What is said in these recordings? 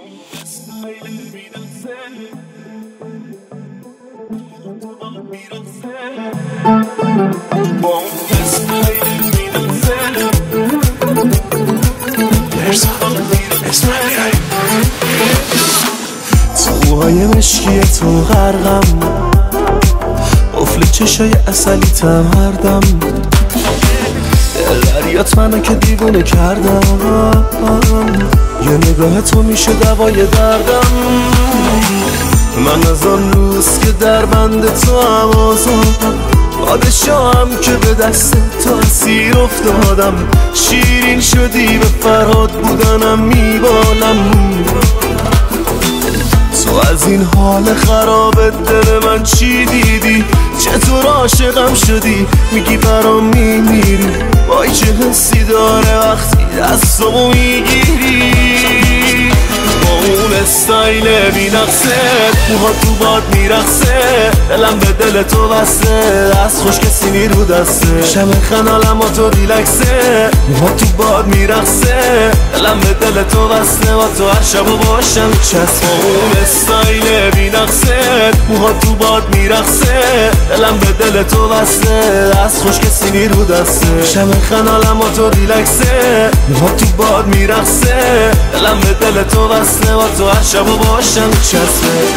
توهای مشکی تو غرقم، قفل چشای اصلی تم هر دم، دریات منو که دیوونه کردم، یه نگاه تو میشه دوای دردم. من از آن روز که در بند تو هم آزادم، پادشاهم که به دست تو اسیر افتادم. شیرین شدی به فرهاد بودنم میبالم، تو از این حال خراب دل من چی دیدی؟ چطور عاشقم شدی؟ میگی برام میمیری، وای چه حسی داره وقتی دستمو میگیری. با اون استایل بی نقصه، موها تو باد میرقصه، دلم به دل تو بسته، دست خوش کسی نی رو دسته، شم خنالم و تو ریلکسه، موها تو باد میرقصه، دلم به دل تو بسته، با تو هر شب و باشم چسب. با اون استایل بی نقصه، موها تو باد میرقصه، دلم به دل تو بسته، دست خوش کسی نی رو دسته، شم خنالم و تو ریلکسه، موها تو باد میرقصه، دلم به دل تو بسته، با تو هر شب و باشم چسبه.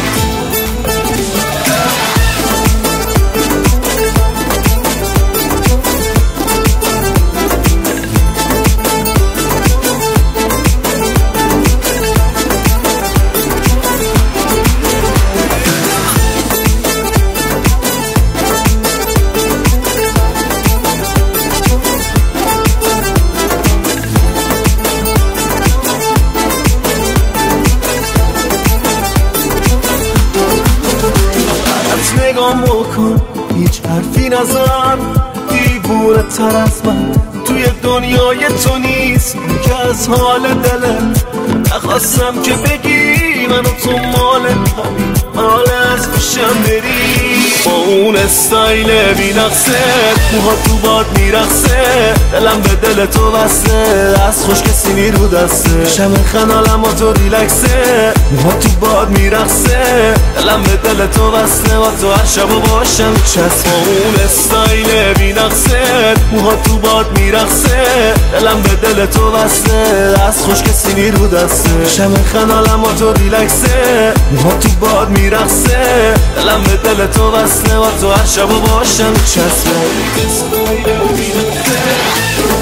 نگام بکن، هیچ حرفی نزن، دیوونه تر از من توی دنیای تو نیست که از حال دلت نخواستم که بگی منو تو مال همین حال از پیشم بری. با اون استایل بی نقصه، موها تو باد میرقصه، دلم به دل تو بسته، دست خوش کسی نی رو دسته، شم خنالم و تو ریلکسه، موها تو باد میرقصه، دلم به دل تو بسته، با تو هر شب و باشم چسب. با اون استایل بی نقصه، موها تو باد میرقصه، دلم به دل تو بسته، دست خوش کسی نی رو دسته، شم خنالم و تو ریلکسه، موها تو باد میرقصه، دلم به دل تو بسته، با تو هر شب و باشم چسبه.